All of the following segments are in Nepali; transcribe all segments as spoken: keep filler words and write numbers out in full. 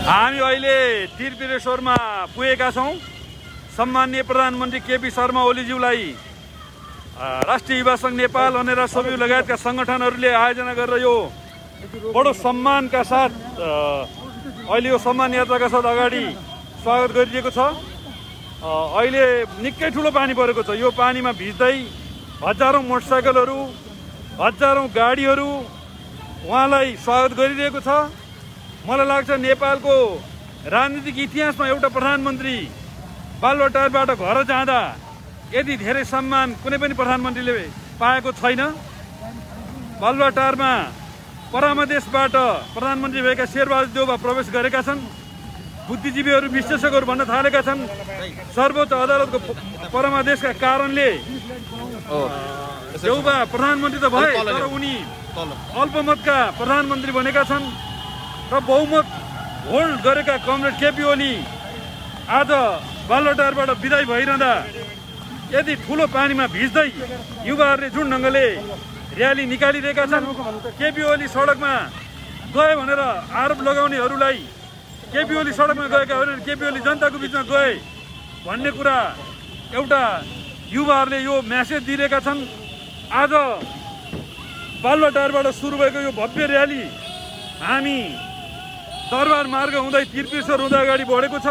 हामी अहिले त्रिपुरेश्वरमा पुगेका छौं। सम्माननीय प्रधानमन्त्री केपी शर्मा ओलीज्यूलाई राष्ट्रिय युवा संघ नेपाल अनेरा सबै लगायतका संगठनहरूले आयोजना गरेर यो बडो सम्मानका साथ अहिले यो सम्मान यात्राका साथ अगाडि स्वागत गरिएको छ। अहिले निकै ठुलो पानी परेको छ। यो पानीमा भिज्दै हजारौं मोटरसाइकलहरू हजारौं गाडीहरू उहाँलाई स्वागत गरिरहेको छ। मलाई लाग्छ नेपालको राजनीतिक इतिहासमा एउटा प्रधानमन्त्री बालुवाटारबाट घर जाँदा यति धेरै सम्मान कुनै पनि प्रधानमन्त्रीले पाएको छैन। बालुवाटारमा परामदेशबाट प्रधानमन्त्री भएका शेरबहादुर देउवा प्रवेश गरेका छन्। बुद्धिजीवीहरू विश्लेषकहरू भन्न थालेका छन् सर्वोच्च अदालतको परामदेशका कारणले देउवा प्रधानमन्त्री त भए तर उनी अल्पमतका प्रधानमन्त्री बनेका छन् र बहुमत होल्ड गरेका कमरेड केपी ओली आज बालुवाटारबाट विदाई भइरहँदा यदि ठुलो पानीमा भिज्दै युवाहरूले जुन ढङ्गले र्याली निकालिरहेका छन्, केपी ओली सडकमा गए भनेर आरोप लगाउनेहरूलाई केपी ओली सडकमा गएका भनेर केपी ओली जनताको बिचमा गए भन्ने कुरा एउटा युवाहरूले यो मेसेज दिइरहेका छन्। आज बालुवाटारबाट सुरु भएको यो भव्य र्याली हामी दरबार मार्ग हुँदै त्रिपुरेश्वर हुँदै अगाडि बढेको छ।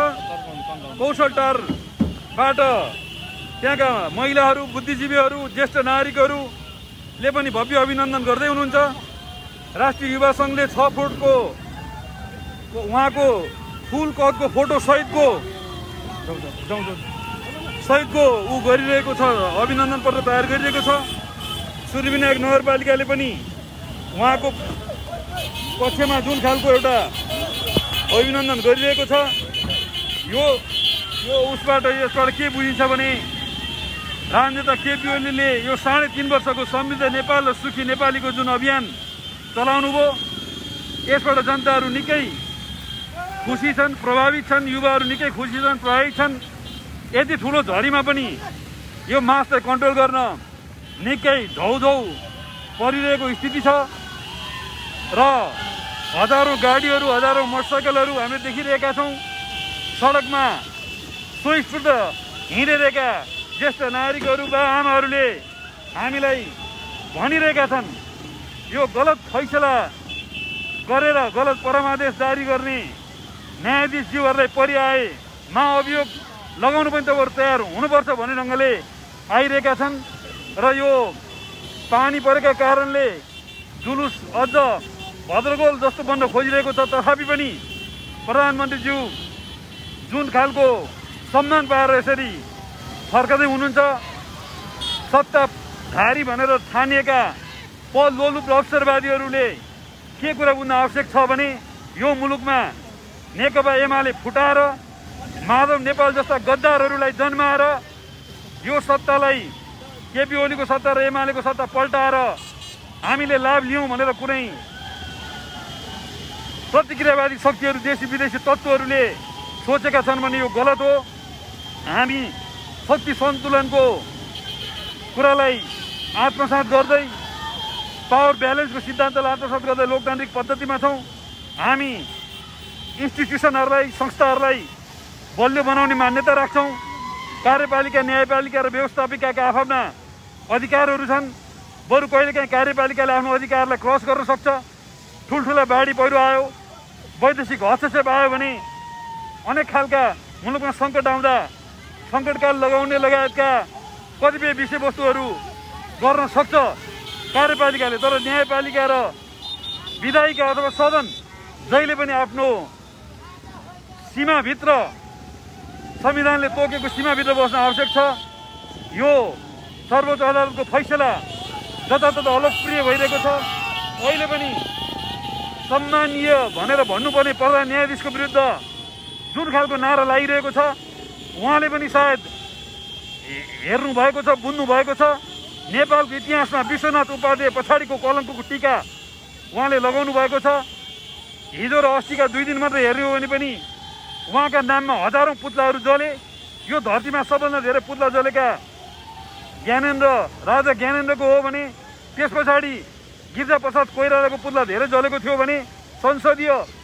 कौशलटारबाट त्यहाँका महिलाहरू बुद्धिजीवीहरू ज्येष्ठ नागरिकहरूले पनि भव्य अभिनन्दन गर्दै हुनुहुन्छ। राष्ट्रिय युवा संघले छ फुटको उहाँको फुल कदको फोटो सहितको सहितको ऊ गरिरहेको छ, अभिनन्दन पत्र तयार गरिरहेको छ। सूर्यविनायक नगरपालिकाले पनि उहाँको पक्षमा जुन खालको एउटा अभिनन्दन गरिरहेको छ। यो यो उसबाट यसबाट के बुझिन्छ भने राजनेता केपी ओलीले यो साढे तीन वर्षको समृद्ध नेपाल र सुखी नेपालीको जुन अभियान चलाउनु भयो यसबाट जनताहरू निकै खुसी छन्, प्रभावित छन्, युवाहरू निकै खुसी छन्, प्रभावित छन्। यति ठुलो झरीमा पनि यो मासलाई कन्ट्रोल गर्न निकै धौधौ परिरहेको स्थिति छ र हजारौं गाडीहरू हजारौं मोटरसाइकलहरू हामीले देखिरहेका छौँ। सडकमा स्वस्फूर्त हिँडिरहेका ज्येष्ठ नागरिकहरू बा आमाहरूले हामीलाई भनिरहेका छन् यो गलत फैसला गरेर गलत परमादेश जारी गर्ने न्यायाधीशज्यूहरूलाई परिआए महाअभियोग लगाउनु पनि तपाईँहरू तयार हुनुपर्छ भन्ने ढङ्गले आइरहेका छन् र यो पानी परेका कारणले जुलुस अझ भद्रगोल जस्तो बन्न खोजिरहेको छ। तथापि पनि प्रधानमन्त्रीज्यू जुन खालको सम्मान पाएर यसरी फर्कदै हुनुहुन्छ, सत्ताधारी भनेर ठानिएका पद लोलुप अवसरवादीहरूले के कुरा बुझ्न आवश्यक छ भने यो मुलुकमा नेकपा एमाले फुटाएर माधव नेपाल जस्ता गद्दारहरूलाई जन्माएर यो सत्तालाई केपी ओलीको सत्ता र एमालेको सत्ता पल्टाएर हामीले लाभ लियौँ भनेर कुनै प्रतिक्रियावादी शक्तिहरू देशी विदेशी तत्त्वहरूले सोचेका छन् भने यो गलत हो। हामी शक्ति सन्तुलनको कुरालाई आत्मसात गर्दै पावर ब्यालेन्सको सिद्धान्तलाई आत्मसात गर्दै लोकतान्त्रिक पद्धतिमा छौँ। हामी इन्स्टिट्युसनहरूलाई संस्थाहरूलाई बलियो बनाउने मान्यता राख्छौँ। कार्यपालिका न्यायपालिका र व्यवस्थापिकाका आफ्ना अधिकारहरू छन्। बरु कहिलेकाहीँ कार्यपालिकाले आफ्नो अधिकारलाई क्रस गर्न सक्छ। ठुल्ठुला बाढी पहिरो आयो, वैदेशिक हस्तक्षेप आयो भने अनेक खालका मुलुकमा सङ्कट आउँदा सङ्कटकाल लगाउने लगायतका कतिपय विषयवस्तुहरू गर्न सक्छ कार्यपालिकाले। तर न्यायपालिका र विधायिका अथवा सदन जहिले पनि आफ्नो सीमाभित्र संविधानले तोकेको सीमाभित्र बस्न आवश्यक छ। यो सर्वोच्च अदालतको फैसला जताततै अलोकप्रिय भइरहेको छ। अहिले पनि सम्मानीय भनेर भन्नुपर्ने प्रधान न्यायाधीशको विरुद्ध जुन खालको नारा लागिरहेको छ उहाँले पनि सायद हेर्नु भएको छ, बुझ्नु भएको छ। नेपालको इतिहासमा विश्वनाथ उपाध्याय पछाडिको कलङ्कको टीका उहाँले लगाउनु भएको छ। हिजो र अस्तिका दुई दिन मात्रै हेर्ने हो भने पनि उहाँका नाममा हजारौं पुतलाहरू जले। यो धरतीमा सबभन्दा धेरै पुतला जलेका ज्ञानेन्द्र राजा ज्ञानेन्द्रको हो भने त्यस पछाडि गिरिजा प्रसाद कोइरालाको पुतला धेरै जलेको थियो भने संसदीय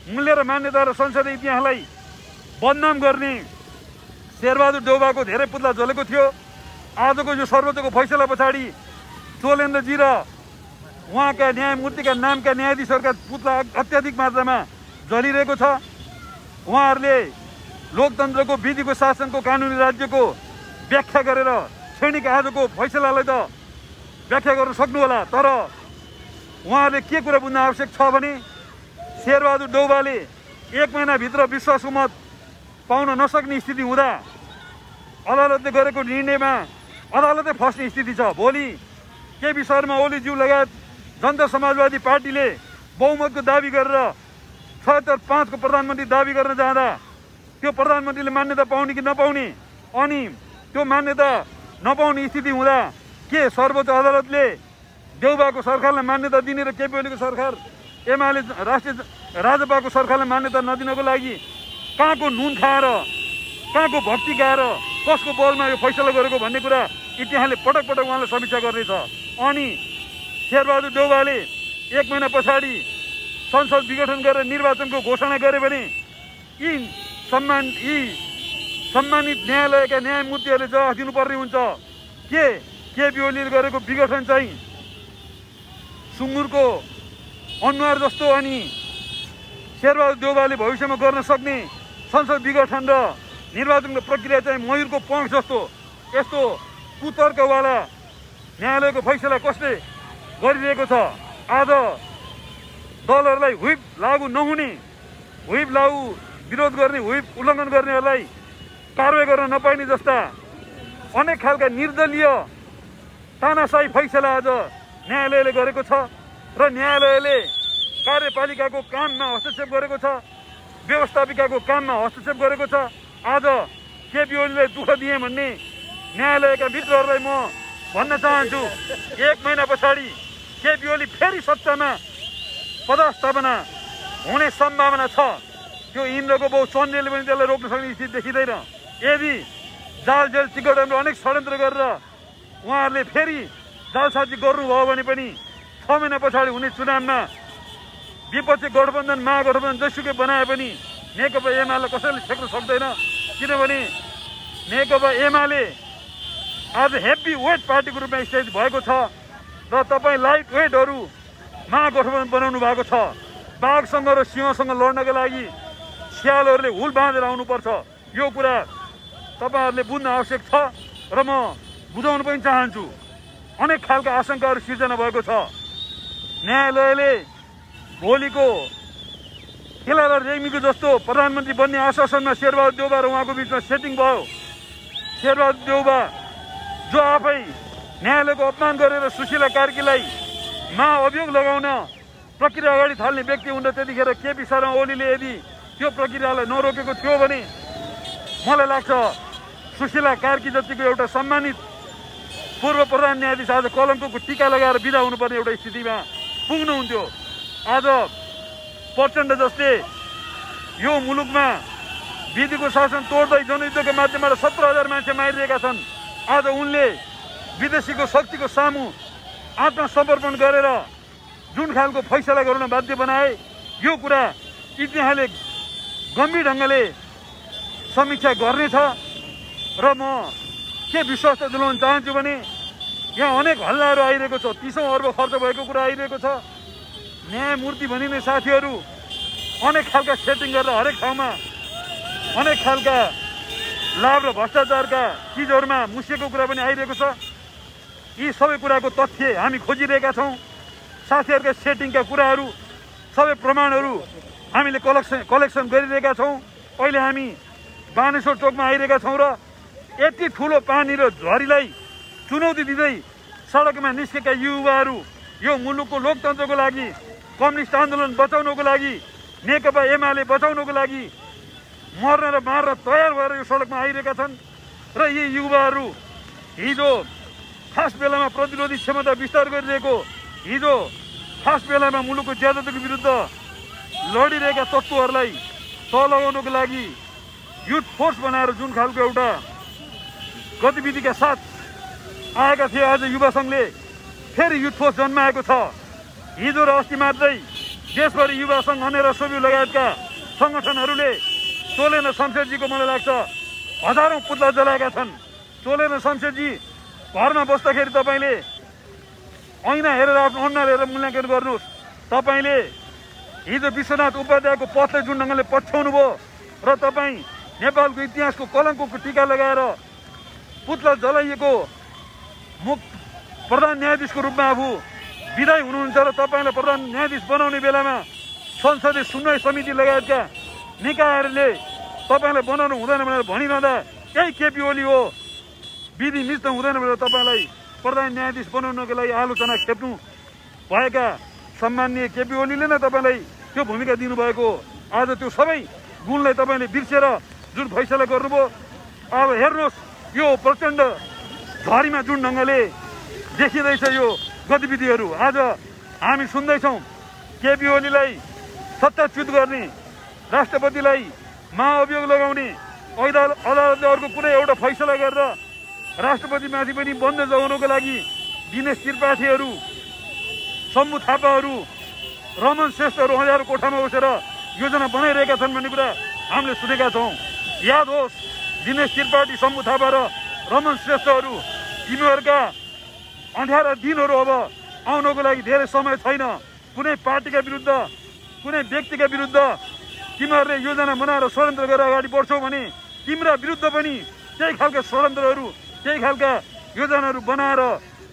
मूल्य र मान्यता र संसदीय इतिहासलाई बदनाम गर्ने शेरबहादुर देउबाको धेरै पुतला जलेको थियो। आजको यो सर्वोच्चको फैसला पछाडि चोलेन्द्रजी र उहाँका न्यायमूर्तिका नामका न्यायाधीशहरूका पुतला अत्याधिक मात्रामा जलिरहेको छ। उहाँहरूले लोकतन्त्रको विधिको शासनको कानुनी राज्यको व्याख्या गरेर श्रेणीका आजको फैसलालाई त व्याख्या गर्न सक्नु होला, तर उहाँहरूले के कुरा बुझ्न आवश्यक छ भने शेरबहादुर देउबाले एक महिनाभित्र विश्वासको मत पाउन नसक्ने स्थिति हुँदा अदालतले गरेको निर्णयमा अदालतै फस्ने स्थिति छ। भोलि केपी शर्मा ओलीज्यू लगायत जनता समाजवादी पार्टीले बहुमतको दाबी गरेर छयत्तर पाँचको प्रधानमन्त्री दाबी गर्न जाँदा त्यो प्रधानमन्त्रीले मान्यता पाउने कि नपाउने, अनि त्यो मान्यता नपाउने स्थिति हुँदा के सर्वोच्च अदालतले देउबाको सरकारलाई मान्यता दिने र केपी ओलीको सरकार एमाले राष्ट्रिय राजपाको सरकारलाई मान्यता नदिनको लागि कहाँको नुन खाएर कहाँको भक्ति गाएर कसको बलमा यो फैसला गरेको भन्ने कुरा इतिहासले पटक पटक उहाँलाई समीक्षा गर्नेछ। अनि शेरबहादुर देउबाले एक महिना पछाडि संसद विघटन गरेर निर्वाचनको घोषणा गरे भने यी सम्मान यी सम्मानित न्यायालयका न्यायमूर्तिहरूले जवाफ दिनुपर्ने हुन्छ। के केपी ओलीले गरेको विघटन चाहिँ सुँगुरको अनुहार जस्तो अनि शेरबहादुर देउबाले भविष्यमा गर्न सक्ने संसद विघटन र निर्वाचनको प्रक्रिया चाहिँ मयूरको पंख जस्तो यस्तो कुतर्कवाला न्यायालयको फैसला कसले गरिरहेको छ। आज दलहरूलाई व्हिप लागू नहुने, व्हिप लागू विरोध गर्ने, व्हिप उल्लङ्घन गर्नेहरूलाई कारवाही गर्न नपाइने जस्ता अनेक खालका निर्दलीय तानाशाही फैसला आज न्यायालयले गरेको छ र न्यायालयले कार्यपालिकाको काममा हस्तक्षेप गरेको छ, व्यवस्थापिकाको काममा हस्तक्षेप गरेको छ। आज केपी ओलीलाई दुःख दिए भन्ने न्यायालयका मित्रहरूलाई म भन्न चाहन्छु, एक महिना पछाडि केपी ओली फेरि सत्तामा पदस्थापना हुने सम्भावना छ। त्यो इन्द्रको बाउ चन्द्रले पनि त्यसलाई रोक्न सक्ने स्थिति देखिँदैन। यदि जाल जेल टिकटहरू अनेक षड्यन्त्र गरेर उहाँहरूले फेरि जालसाजी गर्नुभयो भने पनि छ महिना पछाडि हुने चुनावमा विपक्षी गठबन्धन महागठबन्धन जसुकै बनाए पनि नेकपा एमाले कसैले छेक्न सक्दैन, किनभने नेकपा एमाले आज हेभी वेट पार्टीको रूपमा स्थापित भएको छ र तपाईँ लाइट वेटहरू महागठबन्धन बनाउनु भएको छ। बाघसँग र सिंहसँग लड्नका लागि स्यालहरूले हुल बाँधेर आउनुपर्छ, यो कुरा तपाईँहरूले बुझ्न आवश्यक छ र म बुझाउन पनि चाहन्छु। अनेक खालका आशंकाहरू सिर्जना भएको छ। न्यायालयले भोलिको केला र रेग्मीको जस्तो प्रधानमन्त्री बन्ने आश्वासनमा शेरबहादुर देउबा र उहाँको बिचमा सेटिङ भयो। शेरबहादुर देउबा जो आफै न्यायालयको अपमान गरेर सुशीला कार्कीलाई महाअभियोग लगाउन प्रक्रिया अगाडि थाल्ने व्यक्ति हुँदा त्यतिखेर केपी शर्मा ओलीले यदि त्यो प्रक्रियालाई नरोकेको थियो भने मलाई लाग्छ सुशीला कार्की जतिको एउटा सम्मानित पूर्व प्रधान न्यायाधीश आज कलङ्कको टीका लगाएर बिदा हुनुपर्ने एउटा स्थितिमा पुग्नुहुन्थ्यो। आज प्रचण्ड जसले यो मुलुकमा विधिको शासन तोड्दै जनयुद्धको माध्यमबाट सत्र हजार मान्छे मारिरहेका छन्, आज उनले विदेशीको शक्तिको सामु आत्मसमर्पण गरेर जुन खालको फैसला गर्न बाध्य बनाए, यो कुरा इतिहासले गम्भीर ढङ्गले समीक्षा गर्नेछ र म के विश्वास दिलाउन चाहन्छु भने यहाँ अनेक हल्लाहरू आइरहेको छ, तीसौँ अर्ब खर्च भएको कुरा आइरहेको छ। न्यायमूर्ति भनिने साथीहरू अनेक खालका सेटिङ गरेर हरेक ठाउँमा अनेक खालका लाभ र भ्रष्टाचारका चिजहरूमा मुसिएको कुरा पनि आइरहेको छ। यी सबै कुराको तथ्य हामी खोजिरहेका छौँ। साथीहरूका सेटिङका कुराहरू सबै प्रमाणहरू हामीले कलेक्सन कलेक्सन गरिरहेका छौँ। अहिले हामी बानेश्वर चोकमा आइरहेका छौँ र यति ठुलो पानी र झरीलाई चुनौती दिँदै सडकमा निस्केका युवाहरू यो मुलुकको लोकतन्त्रको लागि, कम्युनिस्ट आन्दोलन बचाउनको लागि, नेकपा एमाले बचाउनको लागि मर्न र मार्न तयार भएर यो सडकमा आइरहेका छन् र यी युवाहरू हिजो खास बेलामा प्रतिरोधी क्षमता विस्तार गरिरहेको, हिजो खास बेलामा मुलुकको ज्यादतीको विरुद्ध लडिरहेका तत्त्वहरूलाई तल लगाउनको लागि युथ फोर्स बनाएर जुन खालको एउटा गतिविधिका साथ आएका थिए, आज युवा सङ्घले फेरि युथ फोर्स जन्माएको छ। हिजो र अस्ति मात्रै देशभरि युवा सङ्घ अनेर सोभि लगायतका सङ्गठनहरूले चोलेन शमशेरजीको मलाई लाग्छ हजारौँ पुतला जलाएका छन्। चोलेन शमशेरजी घरमा बस्दाखेरि तपाईँले ऐना हेरेर आफ्नो अनुहार हेरेर मूल्याङ्कन गर्नुहोस्। तपाईँले हिजो विश्वनाथ उपाध्यायको पथलाई जुन ढङ्गले पछ्याउनु भयो र तपाईँ नेपालको इतिहासको कलङ्कको टिका लगाएर पुतला जलाइएको मुख प्रधान न्यायाधीशको रूपमा आफू विदाय हुनुहुन्छ र तपाईँलाई प्रधान न्यायाधीश बनाउने बेलामा संसदीय सुनवाई समिति लगायतका निकायहरूले तपाईँलाई बनाउनु हुँदैन भनेर भनिरहँदा यही केपी ओली हो विधि मिच्न हुँदैन भनेर तपाईँलाई प्रधान न्यायाधीश बनाउनको लागि आलोचना खेप्नु भएका सम्माननीय केपी ओलीले नै तपाईँलाई त्यो भूमिका दिनुभएको हो। आज त्यो सबै गुणलाई तपाईँले बिर्सेर जुन फैसला गर्नुभयो, अब हेर्नुहोस् यो प्रचण्ड झरीमा जुन ढङ्गले देखिँदैछ यो गतिविधिहरू। आज हामी सुन्दैछौँ केपी ओलीलाई सत्ताच्युत गर्ने, राष्ट्रपतिलाई महाअभियोग लगाउने, अदालतले अर्को कुनै एउटा फैसला गरेर राष्ट्रपतिमाथि पनि बन्द जगाउनको लागि दिनेश त्रिपाठीहरू, शम्भु थापाहरू, रमन श्रेष्ठहरू हजारौँ कोठामा बसेर योजना बनाइरहेका छन् भन्ने कुरा हामीले सुनेका छौँ। याद होस् दिनेश त्रिपाठी, शम्भु थापा र रमन श्रेष्ठहरू, तिमीहरूका अठार दिनहरू अब आउनको लागि धेरै समय छैन। कुनै पार्टीका विरुद्ध, कुनै व्यक्तिका विरुद्ध तिमीहरूले योजना बनाएर षड्यन्त्र गरेर अगाडि बढ्छौ भने तिम्रा विरुद्ध पनि त्यही खालका षड्यन्त्रहरू, त्यही खालका योजनाहरू बनाएर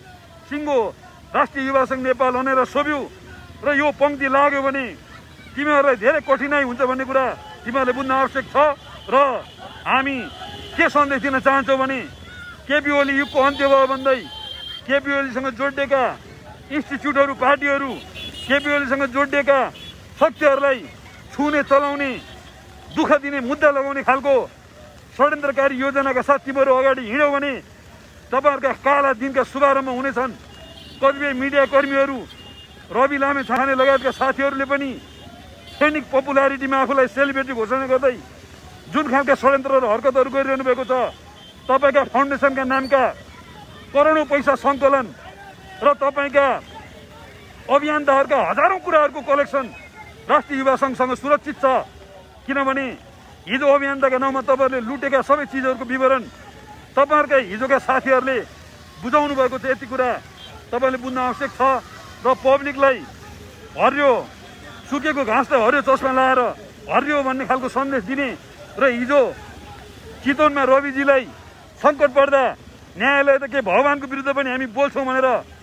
सिङ्गो राष्ट्रिय युवा सङ्घ नेपाल भनेर सोभ्यौ र यो पङ्क्ति लाग्यो भने तिमीहरूलाई धेरै कठिनाइ हुन्छ भन्ने कुरा तिमीहरूले बुझ्न आवश्यक छ। र हामी के सन्देश दिन चाहन्छौँ भने केपी ओली युगको अन्त्य भयो भन्दै केपी ओलीसँग जोडिएका इन्स्टिच्युटहरू, पार्टीहरू, केपी ओलीसँग जोडिएका शक्तिहरूलाई छुने, चलाउने, दुःख दिने, मुद्दा लगाउने खालको षड्यन्त्रकारी योजनाका साथ तिमीहरू अगाडि हिँड्यौ भने तपाईँहरूका काला दिनका शुभारम्भ हुनेछन्। कतिपय मिडिया कर्मीहरू, रवि लामे छाने लगायतका साथीहरूले पनि सैनिक पपुलारिटीमा आफूलाई सेलिब्रेटी घोषणा गर्दै जुन खालका षड्यन्त्र र हरकतहरू गरिरहनु भएको छ, तपाईँका फाउन्डेसनका नामका करोडौँ पैसा सङ्कलन र तपाईँका अभियन्ताहरूका हजारौँ कुराहरूको कलेक्सन राष्ट्रिय युवा सङ्घसँग सुरक्षित छ। किनभने हिजो अभियन्ताका नाउँमा तपाईँहरूले लुटेका सबै चिजहरूको विवरण तपाईँहरूकै हिजोका साथीहरूले बुझाउनु भएको छ। यति कुरा तपाईँले बुझ्न आवश्यक छ। र पब्लिकलाई हरियो सुकेको घाँसलाई हरियो चस्मा लाएर हरियो भन्ने खालको सन्देश दिने र हिजो चितवनमा रविजीलाई सङ्कट पर्दा न्यायालय त के भगवानको विरुद्ध पनि हामी बोल्छौँ भनेर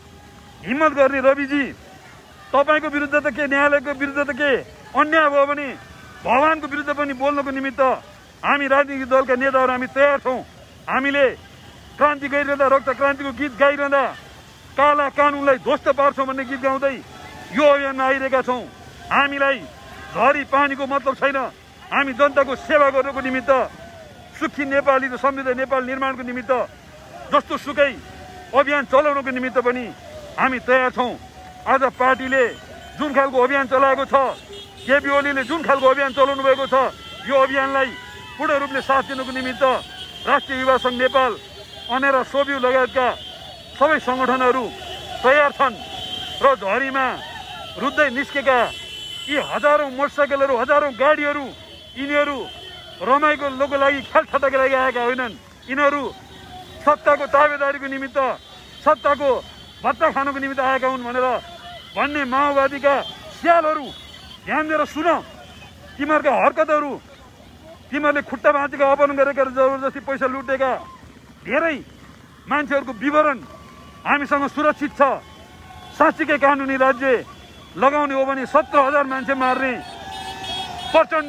हिम्मत गर्ने रविजी, तपाईँको विरुद्ध त के न्यायालयको विरुद्ध त के अन्याय भयो भने भगवानको विरुद्ध पनि बोल्नको निमित्त हामी राजनीतिक दलका नेताहरू हामी तयार छौँ। हामीले क्रान्ति गरिरहँदा, रक्त क्रान्तिको गीत गाइरहँदा काला कानुनलाई ध्वस्त पार्छौँ भन्ने गीत गाउँदै यो अभियानमा आइरहेका छौँ। हामीलाई झरी पानीको मतलब छैन। हामी जनताको सेवा गर्नको निमित्त, सुखी नेपाली र समृद्ध नेपाल निर्माणको निमित्त जस्तो सुकै अभियान चलाउनको निमित्त पनि हामी तयार छौँ। आज पार्टीले जुन खालको अभियान चलाएको छ, केपी ओलीले जुन खालको अभियान चलाउनु भएको छ, यो अभियानलाई पूर्ण रूपले साथ दिनुको निमित्त राष्ट्रिय युवा सङ्घ नेपाल, अनेरा सोभ्यू लगायतका सबै सङ्गठनहरू तयार छन्। र झरीमा रुद्दै निस्केका यी हजारौँ मोटरसाइकलहरू, हजारौँ गाडीहरू, यिनीहरू रमाइको लोकको लागि, खेलठट्टाको लागि आएका होइनन्। यिनीहरू सत्ताको ताबेदारीको निमित्त, सत्ताको भत्ता खानको निमित्त आएका हुन् भनेर भन्ने माओवादीका स्यालहरू ध्यान दिएर सुन। तिमीहरूका हरकतहरू, तिमीहरूले खुट्टा भाँचेका, अपहरण गरेका, जबरजस्ती पैसा लुटेका धेरै मान्छेहरूको विवरण हामीसँग सुरक्षित छ। साँच्चीकै कानुनी राज्य लगाउने हो भने सत्र हजार मान्छे मार्ने प्रचण्ड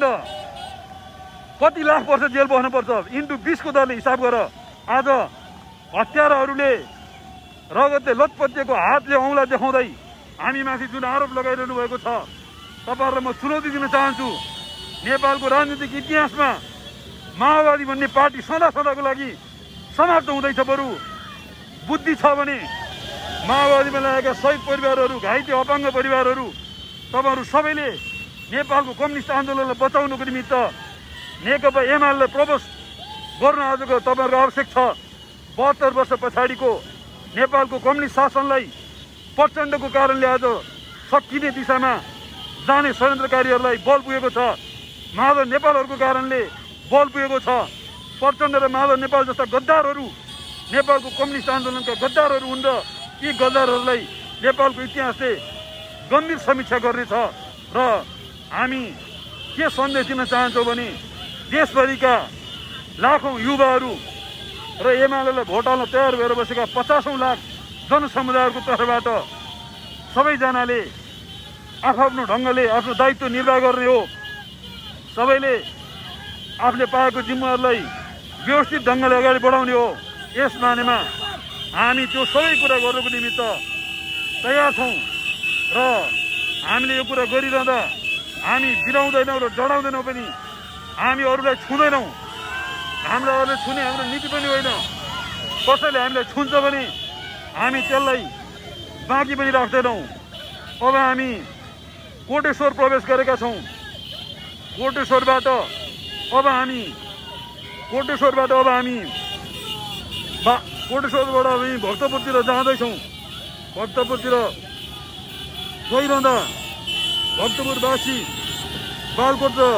कति लाख वर्ष जेल बस्नुपर्छ? इन्टु बिसको दरले हिसाब गर। आज हत्याराहरूले रगतले लतपतिएको हातले औँला देखाउँदै हामीमाथि जुन आरोप लगाइरहनु भएको छ, तपाईँहरूलाई म चुनौती दिन चाहन्छु। नेपालको राजनीतिक इतिहासमा माओवादी भन्ने पार्टी सदा सदाको लागि समाप्त हुँदैछ। बरु बुद्धि छ भने माओवादीमा लागेका शहीद परिवारहरू, घाइते अपाङ्ग परिवारहरू, तपाईँहरू सबैले नेपालको कम्युनिस्ट आन्दोलनलाई बचाउनुको निमित्त नेकपा एमालेलाई प्रपोज गर्न आजको तपाईँहरूको आवश्यक छ। बहत्तर वर्ष पछाडिको नेपालको कम्युनिस्ट शासनलाई प्रचण्डको कारणले आज सकिने दिशामा जाने षड्यन्त्रकारीहरूलाई बल पुगेको छ। माधव नेपालहरूको कारणले बल पुगेको छ। प्रचण्ड र माधव नेपाल जस्ता गद्दारहरू नेपालको कम्युनिस्ट आन्दोलनका गद्दारहरू हुन् र यी गद्दारहरूलाई नेपालको इतिहासले गम्भीर समीक्षा गर्नेछ। र हामी के सन्देश दिन चाहन्छौँ भने देशभरिका लाखौँ युवाहरू र एमालेलाई भोट हाल्न तयार भएर बसेका पचासौँ लाख जनसमुदायहरूको तर्फबाट सबैजनाले आफ्नो ढङ्गले आफ्नो दायित्व निर्वाह गर्ने हो। सबैले आफूले पाएको जिम्मेवारलाई व्यवस्थित ढङ्गले अगाडि बढाउने हो। यस मानेमा हामी त्यो सबै कुरा गर्नको निमित्त तयार छौँ र हामीले यो कुरा गरिरहँदा हामी बिराउँदैनौँ र डराउँदैनौँ पनि। हामी अरूलाई छुँदैनौँ। हामीलाई अरूले छुने हाम्रो नीति पनि होइन। कसैले हामीलाई छुन्छ भने हामी त्यसलाई बाँकी पनि राख्दैनौँ। अब हामी कोटेश्वर प्रवेश गरेका छौँ। कोटेश्वरबाट अब हामी कोटेश्वरबाट अब हामी बा कोटेश्वरबाट हामी भक्तपुरतिर जाँदैछौँ। भक्तपुरतिर गइरहँदा भक्तपुरवासी बालकोट र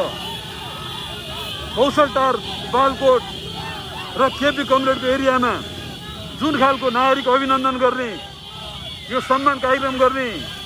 कौशलटार बालकोट र केपी कमरेडको एरियामा जुन खालको नागरिक अभिनन्दन गर्ने यो सम्मान कार्यक्रम गर्ने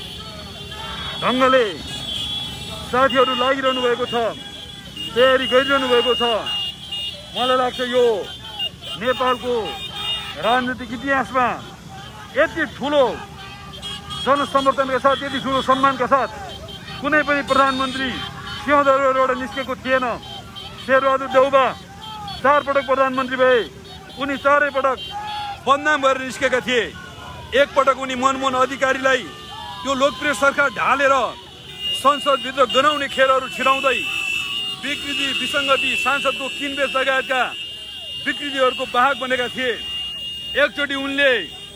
ढङ्गले साथीहरू लागिरहनु भएको छ, तयारी गरिरहनु भएको छ। मलाई लाग्छ यो नेपालको राजनीतिक इतिहासमा यति ठुलो जनसमर्थनका साथ, यति ठुलो सम्मानका साथ कुनै पनि प्रधानमन्त्री सिंहदरबारबाट निस्केको थिएन। शेरबहादुर देउबा चार पटक प्रधानमन्त्री भए। उनी चारै पटक बदनाम भएर निस्केका थिए। एकपटक उनी मनमोहन अधिकारीलाई त्यो लोकप्रिय सरकार ढालेर संसदभित्र गनाउने खेलहरू छिराउँदै विकृति विसङ्गति सांसदको किनबेच लगायतका विकृतिहरूको वाहक बनेका थिए। एकचोटि उनले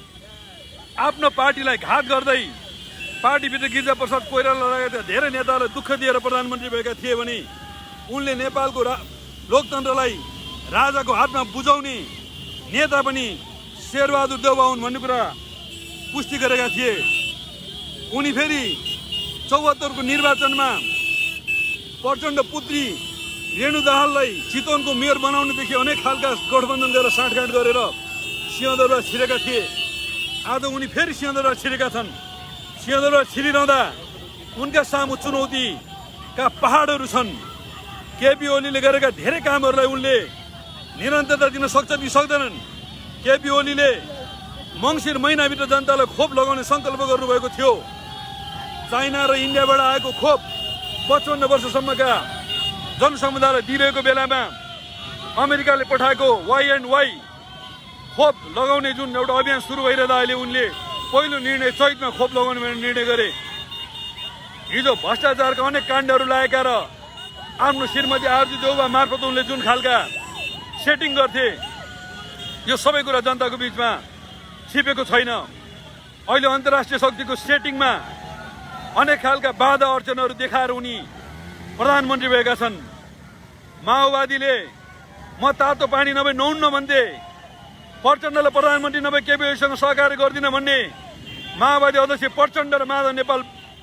आफ्नो पार्टीलाई घात गर्दै पार्टीभित्र गिरिजा प्रसाद कोइराला लगायतका धेरै नेतालाई दुःख दिएर प्रधानमन्त्री भएका थिए भने उनले नेपालको रा लोकतन्त्रलाई राजाको हातमा बुझाउने नेता पनि शेरबहादुर देउबा हुन् भन्ने कुरा पुष्टि गरेका थिए। उनी फेरि चौहत्तरको निर्वाचनमा प्रचण्ड पुत्री रेणु दाहाललाई चितवनको मेयर बनाउनेदेखि अनेक खालका गठबन्धन गरेर साँठगाँठ गरेर सिंहदरबार छिरेका थिए। आज उनी फेरि सिंहदरबार छिरेका छन्। सिंहदरबार छिरिरहँदा उनका सामु चुनौतीका पहाडहरू छन्। केपी ओलीले गरेका धेरै कामहरूलाई उनले निरन्तरता दिन सक्छ कि सक्दैनन्। केपी ओलीले मङ्सिर महिनाभित्र जनतालाई खोप लगाउने सङ्कल्प गर्नुभएको थियो। चाइना र इन्डियाबाट आएको खोप पचपन्न वर्षसम्मका जनसमुदायलाई दिइरहेको बेलामा अमेरिकाले पठाएको वाइ एन्ड वाइ खोप लगाउने जुन एउटा अभियान सुरु भइरहँदा अहिले उनले पहिलो निर्णय चैतमा खोप लगाउने भनेर निर्णय गरे। हिजो भ्रष्टाचारका अनेक काण्डहरू लागेका र आफ्नो श्रीमती आरजु देउबा मार्फत उनले जुन खालका सेटिङ गर्थे यो सबै कुरा जनताको बिचमा छिपेको छैन। अहिले अन्तर्राष्ट्रिय शक्तिको सेटिङमा अनेक खालका बाधा अडचनहरू देखाएर उनी प्रधानमन्त्री भएका छन्। माओवादीले म तातो पानी नभए नुहाउन्न भन्थे, प्रचण्डलाई प्रधानमन्त्री नभए केपी ओलीसँग सहकार्य गर्दिन भन्ने माओवादी अध्यक्ष प्रचण्ड र माधव नेपाल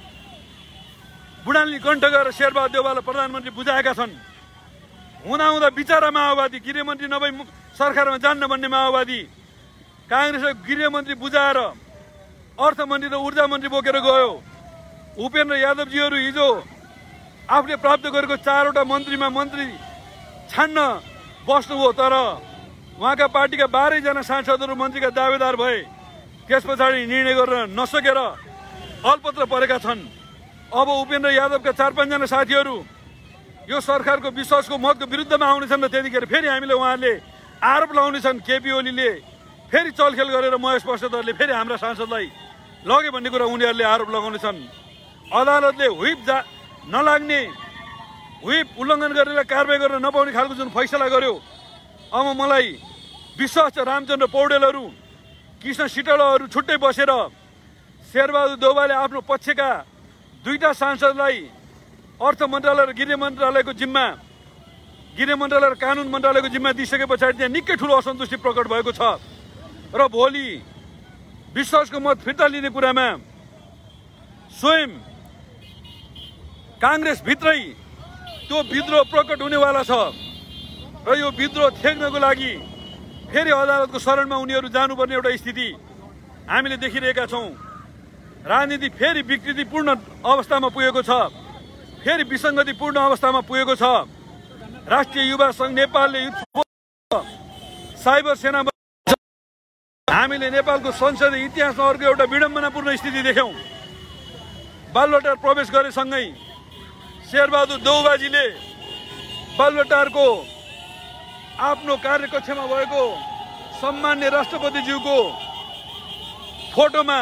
बुढानी कण्ठ गरेर शेरबहादुर देउबालाई प्रधानमन्त्री बुझाएका छन्। हुँदा हुँदा बिचारा माओवादी गृहमन्त्री नभई सरकारमा जान्न भन्ने माओवादी काङ्ग्रेसले गृहमन्त्री बुझाएर अर्थमन्त्री र ऊर्जा मन्त्री बोकेर गयो। उपेन्द्र यादवजीहरू हिजो आफूले प्राप्त गरेको चारवटा मन्त्रीमा मन्त्री छान्न बस्नुभयो, तर उहाँका पार्टीका बाह्रैजना सांसदहरू मन्त्रीका दावेदार भए। त्यस पछाडि निर्णय गर्न नसकेर अल्पत्र परेका छन्। अब उपेन्द्र यादवका चार पाँचजना साथीहरू यो सरकारको विश्वासको मतको विरुद्धमा आउनेछन् र त्यतिखेर फेरि हामीले उहाँहरूले आरोप लगाउनेछन्। केपी ओलीले फेरि चलखेल गरेर महेश बस्नेतरले फेरि हाम्रा सांसदलाई लगे भन्ने कुरा उनीहरूले आरोप लगाउनेछन्। अदालतले व्हिप जा नलाग्ने व्हिप उल्लङ्घन गरेर कारबाही गर्न नपाउने खालको जुन फैसला गर्यो, अब मलाई विश्वास छ रामचन्द्र पौडेलहरू कृष्ण सिटौलाहरू छुट्टै बसेर शेरबहादुर देउबाले आफ्नो पक्षका दुईटा सांसदलाई अर्थ मन्त्रालय र गृह मन्त्रालयको जिम्मा गृह मन्त्रालय र कानुन मन्त्रालयको जिम्मा दिइसके पछाडि त्यहाँ निकै ठुलो असन्तुष्टि प्रकट भएको छ र भोलि विश्वासको मत फिर्ता लिने कुरामा स्वयं काङ्ग्रेसभित्रै त्यो विद्रोह प्रकट हुनेवाला छ र यो विद्रोह थ्याक्नको लागि फेरि अदालतको शरणमा उनीहरू जानुपर्ने एउटा स्थिति हामीले देखिरहेका छौँ। राजनीति फेरि विकृतिपूर्ण अवस्थामा पुगेको छ, फेरि विसङ्गतिपूर्ण अवस्थामा पुगेको छ। राष्ट्रिय युवा सङ्घ नेपालले साइबर सेना हामीले नेपालको संसदीय इतिहासमा अर्को एउटा विडम्बनापूर्ण स्थिति देख्यौँ। बालुवाटार प्रवेश गरेसँगै शेरबहादुर देउबाजीले बालुवाटारको आफ्नो कार्यकक्षमा भएको सम्मान्य राष्ट्रपतिज्यूको फोटोमा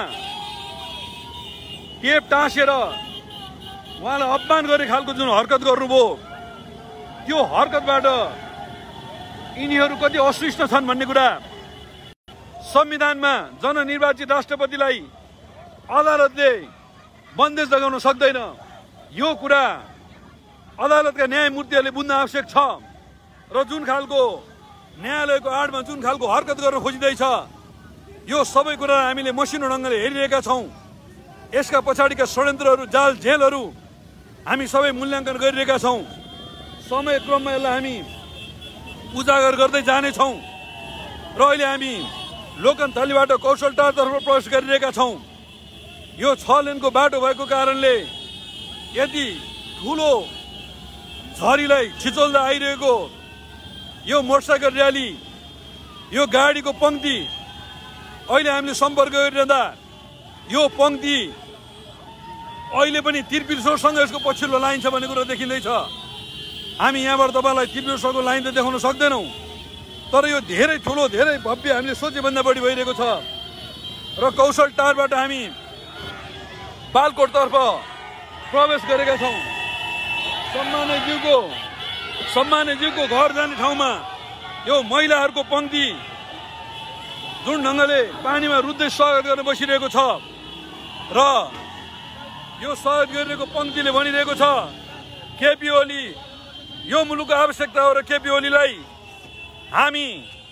टेप टाँसेर उहाँलाई अपमान गर्ने खालको जुन हरकत गर्नुभयो, त्यो हरकतबाट यिनीहरू कति असृष्ट छन् भन्ने कुरा संविधानमा जननिर्वाचित राष्ट्रपतिलाई अदालतले बन्देज लगाउन सक्दैन। यो कुरा अदालतका न्यायमूर्तिहरूले बुझ्न आवश्यक छ र जुन खालको न्यायालयको आडमा जुन खालको हरकत गर्न खोजिँदैछ यो सबै कुरा हामीले मसिनो ढङ्गले हेरिरहेका छौँ। यसका पछाडिका षड्यन्त्रहरू, जाल झेलहरू हामी सबै मूल्याङ्कन गरिरहेका छौँ। समय क्रममा यसलाई हामी उजागर गर्दै जानेछौँ र अहिले हामी लोकन्थलीबाट कौशलटारतर्फ प्रवेश गरिरहेका छौँ। यो छ लेनको बाटो भएको कारणले यति ठुलो झरीलाई छिचोल्दा आइरहेको यो मोटरसाइकल र्याली, यो गाडीको पङ्क्ति अहिले हामीले सम्पर्क गरिरहँदा यो पङ्क्ति अहिले पनि त्रिपुरेश्वरसँग यसको पछिल्लो लाइन छ भन्ने कुरो देखिँदैछ। हामी यहाँबाट तपाईँलाई त्रिपुरेश्वरको लाइन त देखाउन सक्दैनौँ, तर यो धेरै ठुलो, धेरै भव्य, हामीले सोचेभन्दा बढी भइरहेको छ। र कौशलटारबाट हामी बालकोटतर्फ प्रवेश गरेका छौँ। सम्मानज्यूको सम्मानज्यूको घर जाने ठाउँमा यो महिलाहरूको पङ्क्ति जुन ढङ्गले पानीमा रुच्दै स्वागत गर्न बसिरहेको छ र यो स्वागत गरिरहेको पङ्क्तिले भनिरहेको छ केपी ओली यो मुलुकको आवश्यकता हो र केपी ओलीलाई हामी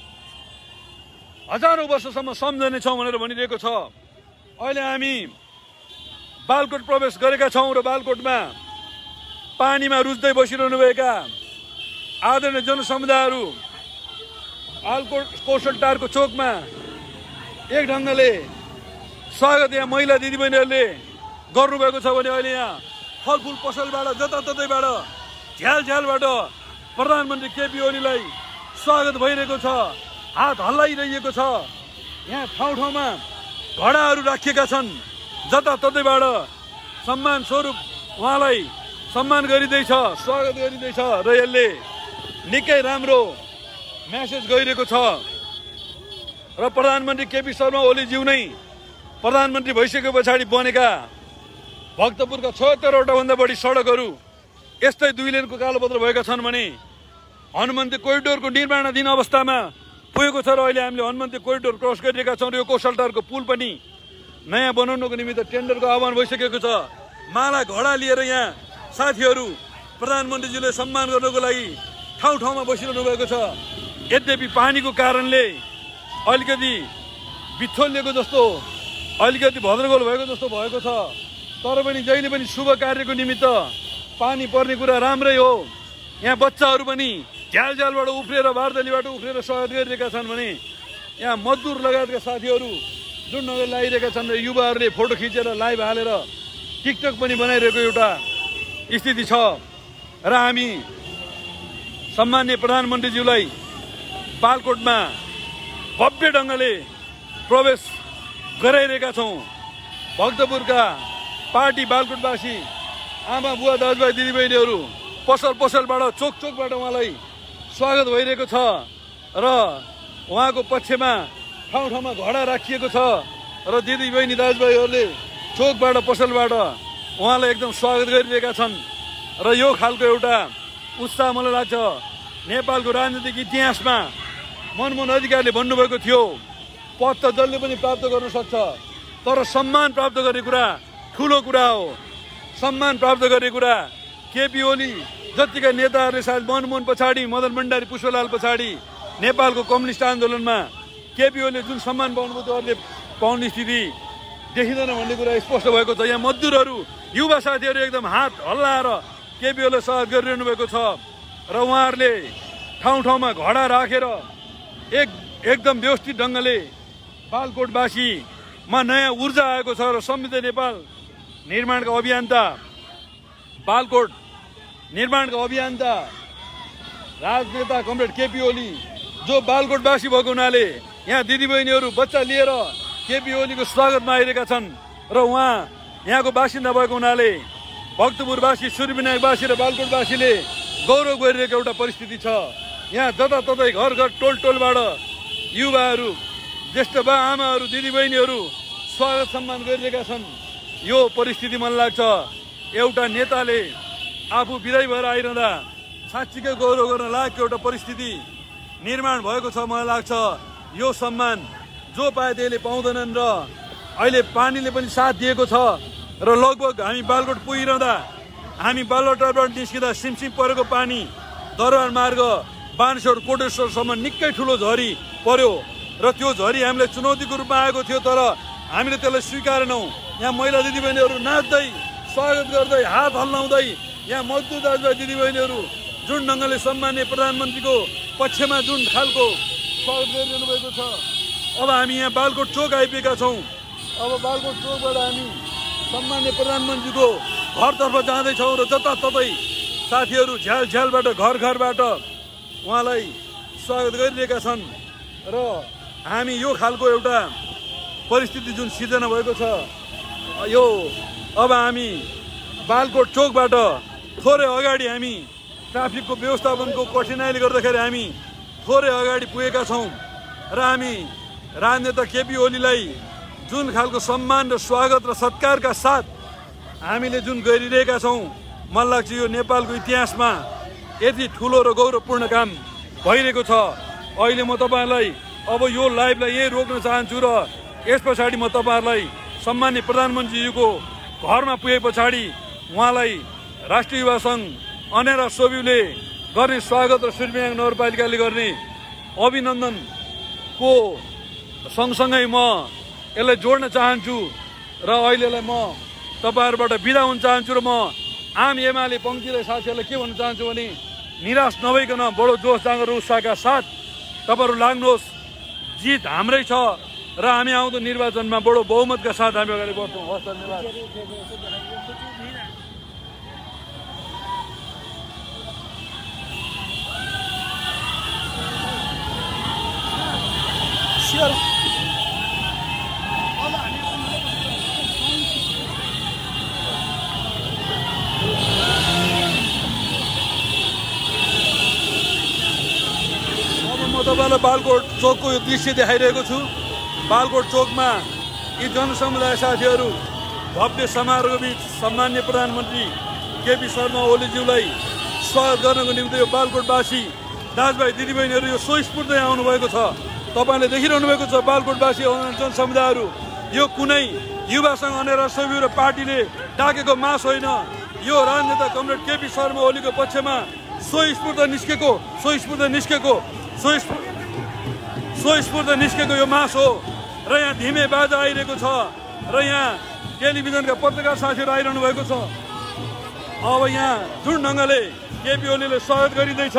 हजारौँ वर्षसम्म सम्झनेछौँ भनेर भनिरहेको छ। अहिले हामी बालकोट प्रवेश गरेका छौँ र बालकोटमा पानीमा रुच्दै बसिरहनुभएका आदरणीय जनसमुदायहरू बालकोट कौशलटारको चोकमा एक ढङ्गले स्वागत यहाँ महिला दिदीबहिनीहरूले गर्नुभएको छ भने अहिले यहाँ फलफुल पसलबाट जताततैबाट झ्याल झ्यालबाट प्रधानमन्त्री केपी ओलीलाई स्वागत भइरहेको छ, हात हल्लाइरहेको छ। यहाँ ठाउँ ठाउँमा घडाहरू राखिएका छन्, जताततैबाट सम्मान स्वरूप उहाँलाई सम्मान गरिँदैछ, स्वागत गरिँदैछ र यसले निकै राम्रो मेसेज गइरहेको छ। र प्रधानमन्त्री केपी शर्मा ओलीज्यू नै प्रधानमन्त्री भइसके पछाडि बनेका भक्तपुरका छत्तरवटा भन्दा बढी सडकहरू यस्तै दुई लेनको कालोपत्र भएका छन् भने हनुमन्ती कोरिडोरको निर्माणाधीन अवस्थामा पुगेको छ र अहिले हामीले हनुमन्ती कोरिडोर क्रस गरिरहेका छौँ। र यो कौशलटारको पुल पनि नयाँ बनाउनको निमित्त टेन्डरको आह्वान भइसकेको छ। माला घडा लिएर यहाँ साथीहरू प्रधानमन्त्रीज्यूले सम्मान गर्नको लागि ठाउँ ठाउँमा बसिरहनु भएको छ। यद्यपि पानीको कारणले अलिकति बिथोलिएको जस्तो, अलिकति भद्रगोल भएको जस्तो भएको छ, तर पनि जहिले पनि शुभ कार्यको निमित्त पानी पर्ने कुरा राम्रै हो। यहाँ बच्चाहरू पनि झ्याल झ्यालबाट उफ्रेर, बारदलीबाट उफ्रेर स्वागत गरिरहेका छन् भने यहाँ मजदुर लगायतका साथीहरू जुन नगर लगाइरहेका छन् र युवाहरूले फोटो खिचेर लाइभ हालेर टिकटक पनि बनाइरहेको एउटा स्थिति छ। र हामी सम्मान्य प्रधानमन्त्रीज्यूलाई बालकोटमा भव्य ढङ्गले प्रवेश गराइरहेका छौँ। भक्तपुरका पार्टी बालकोटवासी आमा बुवा दाजुभाइ दिदीबहिनीहरू पसल पसलबाट, चोक चोकबाट उहाँलाई स्वागत भइरहेको छ र उहाँको पक्षमा ठाउँ ठाउँमा घडा राखिएको छ र दिदीबहिनी दाजुभाइहरूले चोकबाट, पसलबाट उहाँलाई एकदम स्वागत गरिरहेका छन्। र यो खालको एउटा उत्साह मलाई लाग्छ नेपालको राजनीतिक इतिहासमा मनमोहन अधिकारीले भन्नुभएको थियो पद त जसले पनि प्राप्त गर्न सक्छ, तर सम्मान प्राप्त गर्ने कुरा ठुलो कुरा हो। सम्मान प्राप्त गर्ने कुरा केपी ओली जतिका नेताहरूले सायद मनमोहन पछाडि, मदन भण्डारी, पुष्पलाल पछाडि नेपालको कम्युनिस्ट आन्दोलनमा केपी ओलीले जुन सम्मान पाउनुभयो त्योहरूले पाउने स्थिति देखिँदैन भन्ने कुरा स्पष्ट भएको छ। यहाँ मजदुरहरू युवा साथीहरू एकदम हात हल्लाएर केपी ओलीलाई स्वागत गरिरहनु भएको छ र उहाँहरूले ठाउँ ठाउँमा घडा राखेर एक एकदम व्यवस्थित ढङ्गले बालकोटवासीमा नयाँ ऊर्जा आएको छ र समृद्ध नेपाल निर्माणका अभियन्ता बालकोट निर्माणका अभियन्ता राजनेता कमरेड केपी ओली जो बालकोटवासी भएको हुनाले यहाँ दिदीबहिनीहरू बच्चा लिएर केपी ओलीको स्वागतमा आइरहेका छन् र उहाँ यहाँको बासिन्दा भएको हुनाले भक्तपुरवासी, सूर्यविनायकवासी र बालकोटवासीले गौरव गरिरहेको एउटा परिस्थिति छ। यहाँ जताततै घर घर टोल टोलबाट युवाहरू, ज्येष्ठ बा आमाहरू, दिदीबहिनीहरू स्वागत सम्मान गरिरहेका छन्। यो परिस्थिति मलाई लाग्छ एउटा नेताले आफू विदाई भएर आइरहँदा साँच्चीकै गौरव गर्न लागेको एउटा परिस्थिति निर्माण भएको छ। मलाई लाग्छ यो सम्मान जो पाए त्यसले पाउँदैनन् र अहिले पानीले पनि साथ दिएको छ र लगभग हामी बालकोट पुगिरहँदा हामी बालकोटबाट निस्किँदा सिमसिम परेको पानी दरबार मार्ग बानेश्वर कोटेश्वरसम्म निकै ठुलो झरी पर्यो र त्यो झरी हामीलाई चुनौतीको रूपमा आएको थियो, तर हामीले त्यसलाई स्वीकारेनौँ। यहाँ महिला दिदीबहिनीहरू नाच्दै स्वागत गर्दै हात हल्लाउँदै यहाँ मजदुर दाजुभाइ दिदीबहिनीहरू जुन ढङ्गले सम्माननीय प्रधानमन्त्रीको पक्षमा जुन खालको स्वागत गरिरहनु भएको छ। अब हामी यहाँ बालकोट चोक आइपुगेका छौँ। अब बालकोट चोकबाट हामी सम्माननीय प्रधानमन्त्रीको घरतर्फ जाँदैछौँ र जताततै साथीहरू झ्याल झ्यालबाट घर घरबाट उहाँलाई स्वागत गरिरहेका छन् र हामी यो खालको एउटा परिस्थिति जुन सिर्जना भएको छ यो अब हामी बालकोट चोकबाट थोरै अगाडि हामी ट्राफिकको व्यवस्थापनको कठिनाइले गर्दाखेरि हामी थोरै अगाडि पुगेका छौँ र हामी राजनेता केपी ओलीलाई जुन खालको सम्मान र स्वागत र सत्कारका साथ हामीले जुन गरिरहेका छौँ, मलाई लाग्छ यो नेपालको इतिहासमा यति ठुलो र गौरवपूर्ण काम भइरहेको छ। अहिले म तपाईँहरूलाई अब यो लाइभलाई यही रोक्न चाहन्छु र यस पछाडि म तपाईँहरूलाई सम्माननीय प्रधानमन्त्रीज्यूको घरमा पुगे पछाडि उहाँलाई राष्ट्रिय युवा सङ्घ अनेरा सोबिउले गर्ने स्वागत र सूर्यविनायक नगरपालिकाले गर्ने अभिनन्दनको सँगसँगै म यसलाई जोड्न चाहन्छु र अहिलेलाई म तपाईँहरूबाट बिदा हुन चाहन्छु र म आम एमाले पङ्क्तिलाई साथीहरूलाई के भन्न चाहन्छु भने निराश नभइकन बडो जोस जाँगर उत्साहका साथ तपाईँहरू लाग्नुहोस्। जित हाम्रै छ र हामी आउँदो निर्वाचनमा बडो बहुमतका साथ हामी अगाडि बढ्छौँ। हस्, धन्यवाद। तपाईँलाई बालकोट चोकको यो दृश्य देखाइरहेको छु। बालकोट चोकमा यी जनसमुदाय साथीहरू भव्य समारोहको बिच सम्माननीय प्रधानमन्त्री केपी शर्मा ओलीज्यूलाई स्वागत गर्नको निम्ति यो बालकोटवासी दाजुभाइ दिदीबहिनीहरू यो स्वस्फूर्त आउनुभएको छ। तपाईँले देखिरहनु भएको छ बालकोटवासी जनसमुदायहरू यो कुनै युवा सङ्घ अनेरा सोबिउ र पार्टीले डाकेको मास होइन, यो राजनेता कमरेड केपी शर्मा ओलीको पक्षमा स्वस्फूर्त निस्केको स्वस्फूर्त निस्केको स्वस्फूर्त निस्केको यो मास हो र यहाँ धिमे बाजा आइरहेको छ र यहाँ टेलिभिजनका पत्रकार साथीहरू आइरहनु भएको छ। अब यहाँ जुन ढङ्गले केपी ओलीले स्वागत गरिँदैछ,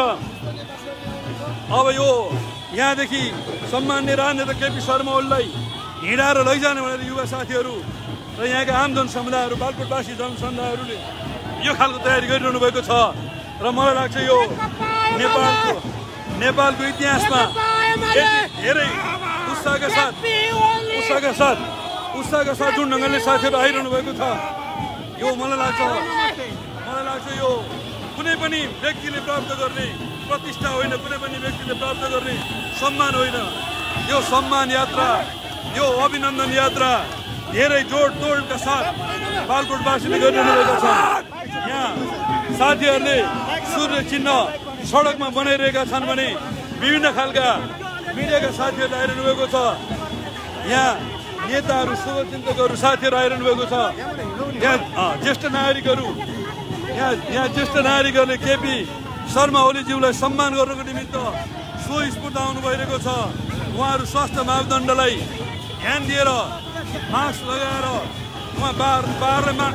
अब यो यहाँदेखि सम्माननीय राजनेता केपी शर्मा ओलीलाई हिँडाएर लैजाने भनेर युवा साथीहरू र यहाँका आम जनसमुदायहरू बालकोटवासी जनसमुदायहरूले यो खालको तयारी गरिरहनु भएको छ र मलाई लाग्छ यो नेपालको नेपालको इतिहासमा धेरै उत्साहका साथ उत्साहका साथ उत्साहका साथ जुन ढङ्गले साथीहरू आइरहनु भएको छ, यो मलाई लाग्छ मलाई लाग्छ यो कुनै पनि व्यक्तिले प्राप्त गर्ने प्रतिष्ठा होइन, कुनै पनि व्यक्तिले प्राप्त गर्ने सम्मान होइन। यो सम्मान यात्रा, यो अभिनन्दन यात्रा धेरै जोडतोडका साथ बालकोटवासीले गरिरहनु भएको छ। यहाँ साथीहरूले सूर्य चिन्ह सडकमा बनाइरहेका छन् भने विभिन्न खालका मिडियाका साथीहरू आइरहनु भएको छ। यहाँ नेताहरू, शुभचिन्तकहरू साथीहरू आइरहनु भएको छ। यहाँ ज्येष्ठ नागरिकहरू यहाँ यहाँ ज्येष्ठ नागरिकहरूले केपी शर्मा ओलीज्यूलाई सम्मान गर्नको निमित्त स्वस्फूर्त आउनु भइरहेको छ। उहाँहरू स्वास्थ्य मापदण्डलाई ध्यान दिएर मास्क लगाएर उहाँ बाह्र बाह्र मा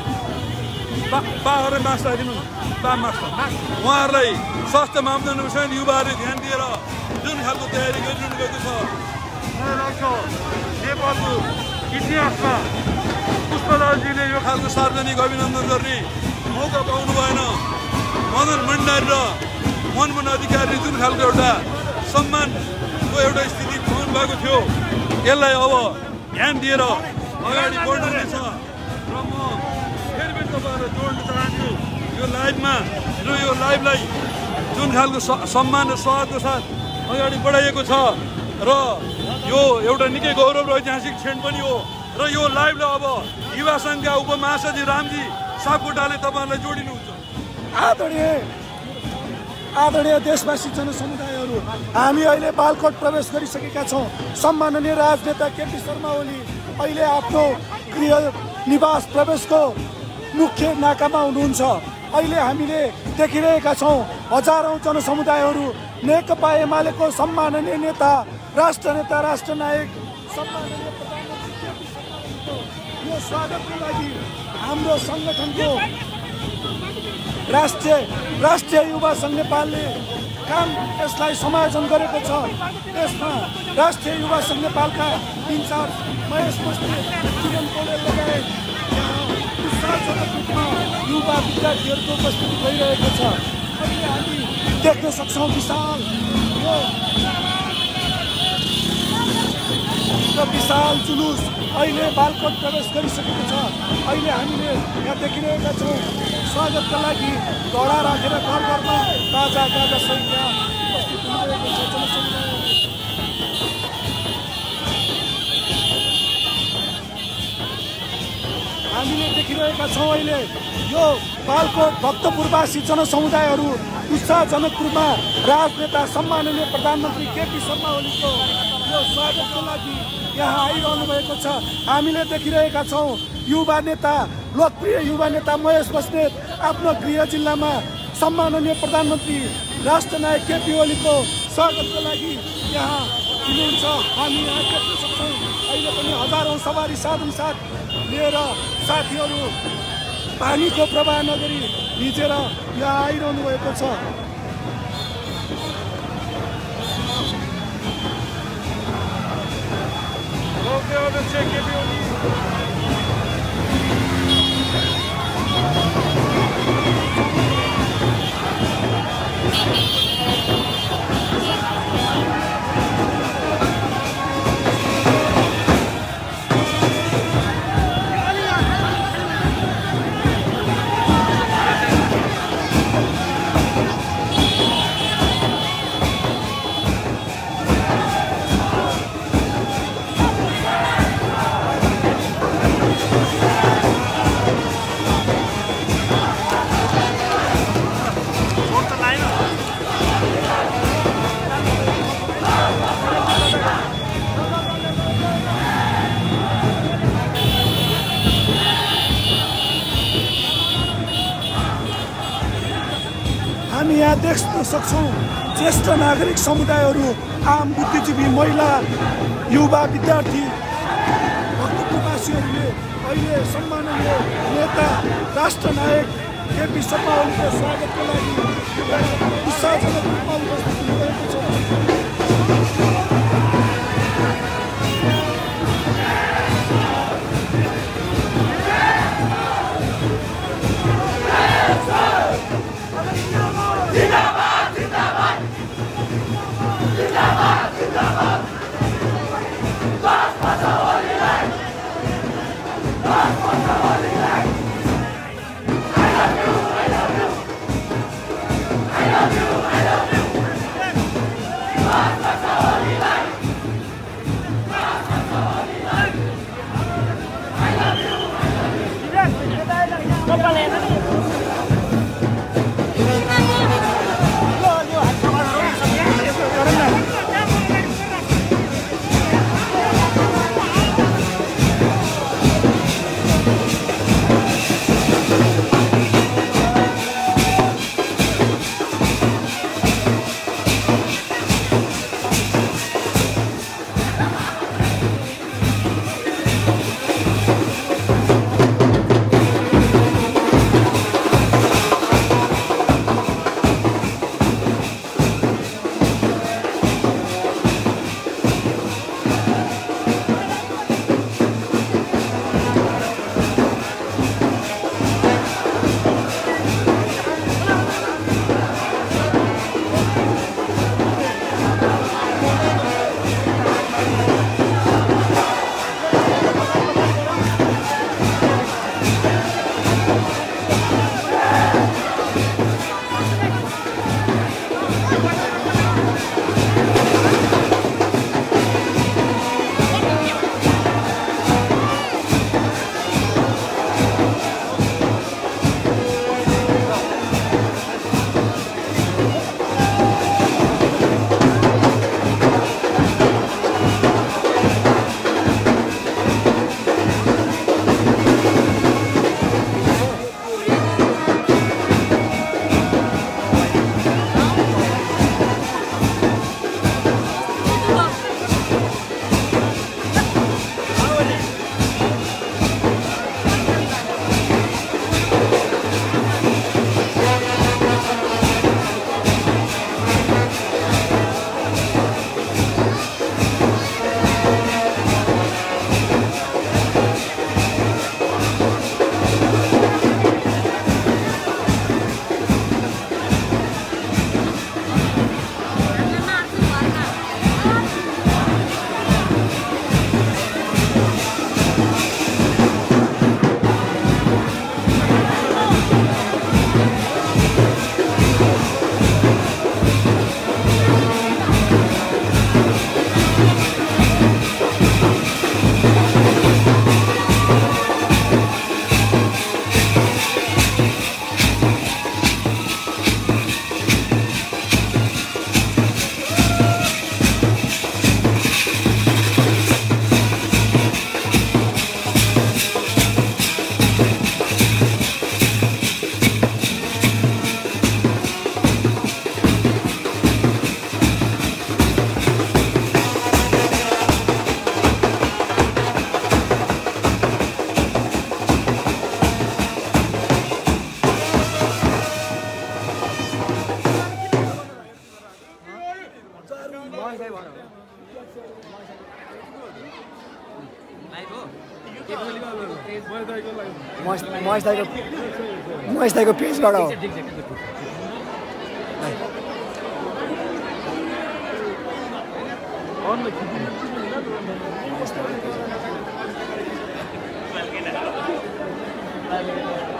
बाह्र मास्क लगाइदिनु बा मास्क उहाँहरूलाई स्वास्थ्य मापदण्डसँग युवाहरूले ध्यान दिएर जुन खालको तयारी गरिरहनु भएको छ मलाई लाग्छ नेपालको इतिहासमा पुष्पलालजीले यो खालको सार्वजनिक अभिनन्दन गर्ने मौका पाउनु भएन। मदन भण्डारी र मनमोहन अधिकारीले जुन खालको एउटा सम्मानको एउटा स्थिति पाउनु भएको थियो यसलाई अब ध्यान दिएर अगाडि बढ्नु छ र म फेरि पनि तपाईँहरूलाई जोड्न चाहन्छु यो लाइभमा र यो लाइभलाई जुन खालको सम्मान र स्वादको साथ अगाडि बढाइएको छ र यो एउटा निकै गौरव र ऐतिहासिक क्षण पनि हो र यो लाइभलाई अब युवा सङ्घका उपमहासचिव रामजी सापकोटाले तपाईँहरूलाई जोडिनुहुन्छ। आदरणीय आदरणीय देशवासी जनसमुदायहरू, हामी अहिले बालकोट प्रवेश गरिसकेका छौँ। सम्माननीय राजनेता केपी शर्मा ओली अहिले आफ्नो गृह निवास प्रवेशको मुख्य नाकामा हुनुहुन्छ। अहिले हामीले देखिरहेका छौँ हजारौँ जनसमुदायहरू नेकपा एमालेको सम्माननीय नेता, राष्ट्र नेता, राष्ट्र नायक सम्माननीय प्रधानमन्त्री केपी शर्मा ओलीको यो स्वागतको लागि हाम्रो सङ्गठनको राष्ट्रिय राष्ट्रिय युवा सङ्घ नेपालले काम यसलाई समायोजन गरेको छ। त्यसमा राष्ट्रिय युवा सङ्घ नेपालका इन्चार्ज महेश बस्नेत, किरण पौडेल लगायत उत्साहजनक रूपमा युवा विद्यार्थीहरूको उपस्थिति भइरहेको छ। अहिले हामी देख्न सक्छौँ विशाल यो विशाल जुलुस अहिले बालकोट प्रवेश गरिसकेको छ। अहिले हामीले यहाँ देखिरहेका छौँ स्वागतका लागि घोडा राखेर घर घरमा ताजा गाजा सङ्ख्या उपस्थित हुनुभएको छ जनसमुदायहरू। हामीले देखिरहेका छौँ अहिले यो बालकोट भक्तपुरवासी जनसमुदायहरू उत्साहजनक रूपमा राजनेता सम्माननीय प्रधानमन्त्री केपी शर्मा ओलीको यो स्वागतको लागि यहाँ आइरहनु भएको छ। हामीले देखिरहेका छौँ युवा नेता, लोकप्रिय युवा नेता महेश बस्नेत आफ्नो गृह जिल्लामा सम्माननीय प्रधानमन्त्री राष्ट्र नायक केपी ओलीको स्वागतको लागि यहाँ हुनुहुन्छ। हामी यहाँ देख्न सक्छौँ अहिले पनि हजारौँ सवारी साधन साथ लिएर साथीहरू पानीको प्रवाह नगरी भिजेर यहाँ आइरहनु भएको छ। हामी यहाँ देख्न सक्छौँ ज्येष्ठ नागरिक समुदायहरू, आम बुद्धिजीवी, महिला, युवा, विद्यार्थी, भक्तपुरवासीहरूले अहिले सम्माननीय नेता, राष्ट्र नायक केपी शर्मा ओलीको स्वागतको लागि उत्साहजनक रूपमा उपस्थित हुनुभएको छ। महेश दाइको महेश दाइको पेजबाट हो। अन